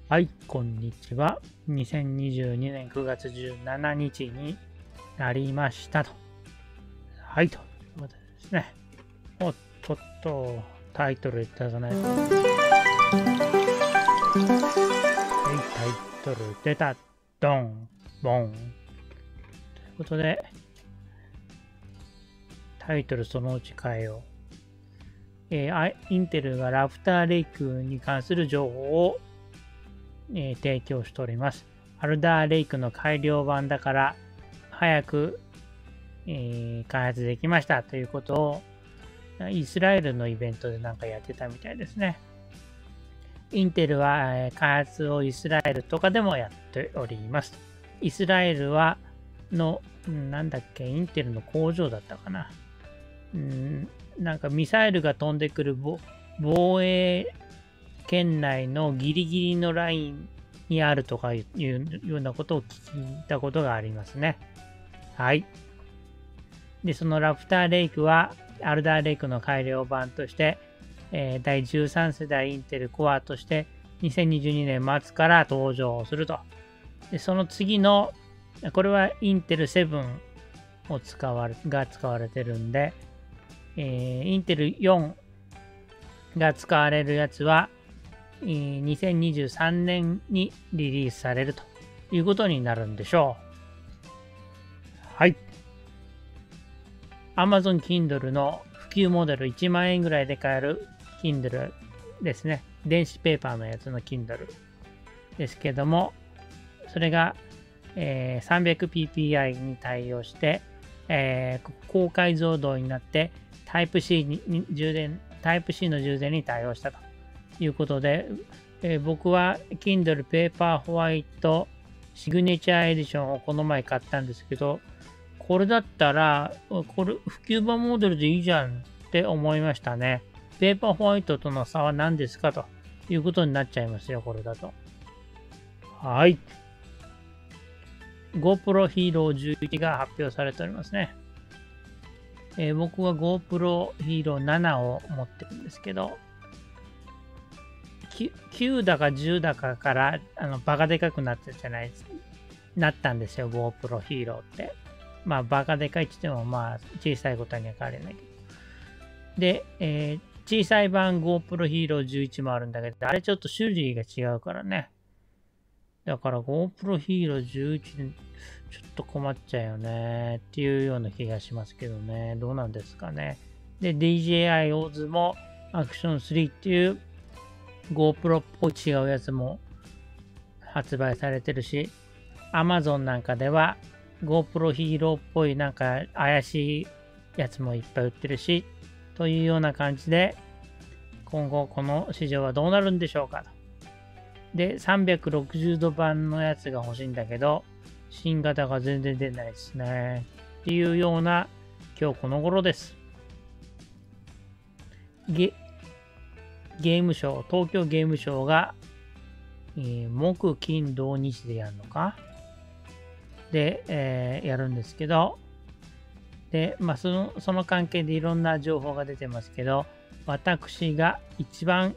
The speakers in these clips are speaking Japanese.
はい、こんにちは。2022年9月17日になりましたと。はい、ということでですね。おっと、タイトルいただかないと。はい、タイトル出た。ドン、ボン。ということで、タイトルそのうち変えよう。インテルがラフターレイクに関する情報を提供しております。アルダーレイクの改良版だから早く、開発できましたということをイスラエルのイベントでなんかやってたみたいですね。インテルは開発をイスラエルとかでもやっております。イスラエルはなんだっけ、インテルの工場だったかな。なんかミサイルが飛んでくる防衛県内のギリギリのラインにあるとかいうようなことを聞いたことがありますね。はい。で、そのラフターレイクはアルダーレイクの改良版として、第13世代インテルコアとして2022年末から登場すると。で、その次の、これはインテル7が使われてるんで、インテル4が使われるやつは、2023年にリリースされるということになるんでしょう。はい。Amazon Kindle の普及モデル1万円ぐらいで買える Kindle ですね。電子ペーパーのやつの Kindle ですけども、それが、300ppi に対応して、高解像度になってタイプ C の充電に対応したということで、僕は Kindle Paper White シグネチャーエディションをこの前買ったんですけど、これだったら、普及版モデルでいいじゃんって思いましたね。ペーパーホワイトとの差は何ですかということになっちゃいますよ、これだと。はい。GoPro Hero 11が発表されておりますね。僕は GoPro Hero 7を持ってるんですけど、9だか10だかからバカでかくなったじゃないですか。なったんですよ、GoPro Hero って。まあ、バカでかいって言っても、まあ、小さいことには変わりないけど。で、小さい版 GoPro Hero 11もあるんだけど、あれちょっと種類が違うからね。だから GoPro Hero 11ちょっと困っちゃうよねっていうような気がしますけどね。どうなんですかね。で、DJI Oz も Action 3っていう GoPro っぽい違うやつも発売されてるし、Amazon なんかでは GoPro Hero っぽいなんか怪しいやつもいっぱい売ってるし、というような感じで、今後この市場はどうなるんでしょうかと。で、360度版のやつが欲しいんだけど、新型が全然出ないですね。っていうような今日この頃です。ゲームショー、東京ゲームショーが、木、金、土、日でやるのかで、やるんですけど、で、まあその関係でいろんな情報が出てますけど、私が一番、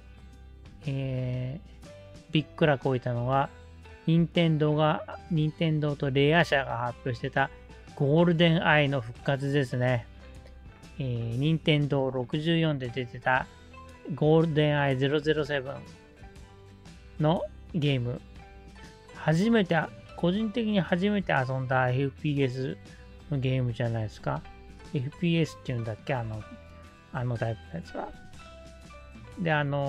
びっくらこいたのは、任天堂とレア社が発表してたゴールデンアイの復活ですね。任天堂64で出てたゴールデンアイ007のゲーム。個人的に初めて遊んだ FPS のゲームじゃないですか。FPS っていうんだっけ、あのタイプのやつは。で、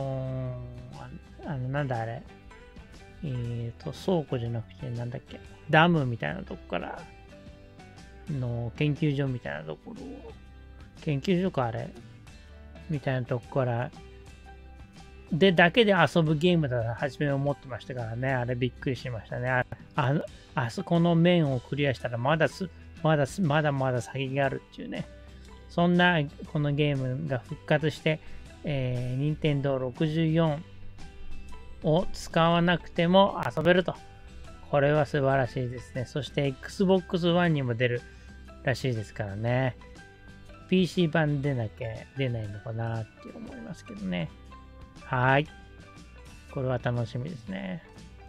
なんだあれ。倉庫じゃなくて、なんだっけ。ダムみたいなとこからの研究所みたいなところを、研究所かあれみたいなとこからだけで遊ぶゲームだと初め思ってましたからね。あれびっくりしましたね。あそこの面をクリアしたらまだまだ先があるっていうね。そんなこのゲームが復活して、任天堂64を使わなくても遊べると。これは素晴らしいですね。そして Xbox One にも出るらしいですからね。PC 版出ないのかなって思いますけどね。はい。これは楽しみですね。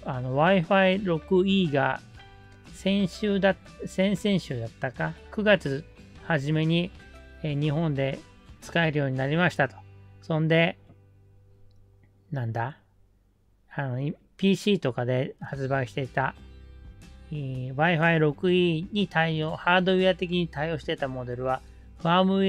Wi-Fi 6E が先々週だったか、9月初めに、日本で使えるようになりましたと。そんで、なんだPC とかで発売していた、Wi-Fi 6E にハードウェア的に対応していたモデルは、ファームウ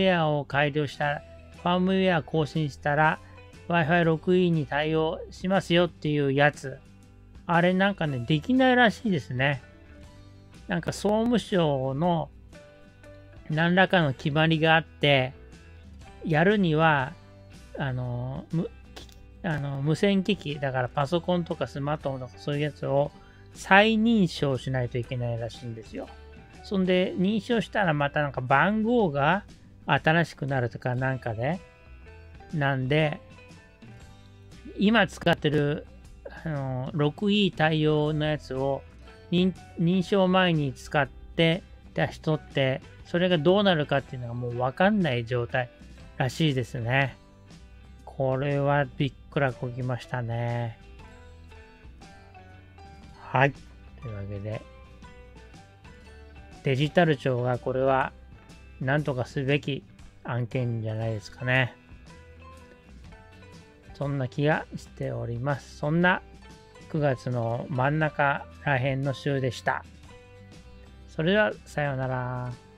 ェア更新したら、Wi-Fi 6E に対応しますよっていうやつ。あれなんかね、できないらしいですね。なんか総務省の何らかの決まりがあって、やるには、無線機器、だからパソコンとかスマートフォンとかそういうやつを再認証しないといけないらしいんですよ。そんで認証したらまたなんか番号が新しくなるとかなんかで、なんで、今使ってる6E 対応のやつを認証前に使ってた人って、それがどうなるかっていうのがもうわかんない状態らしいですね。これはびっくらこきましたね。はい。というわけで、デジタル庁がこれは何とかすべき案件じゃないですかね。そんな気がしております。そんな9月の真ん中らへんの週でした。それではさようなら。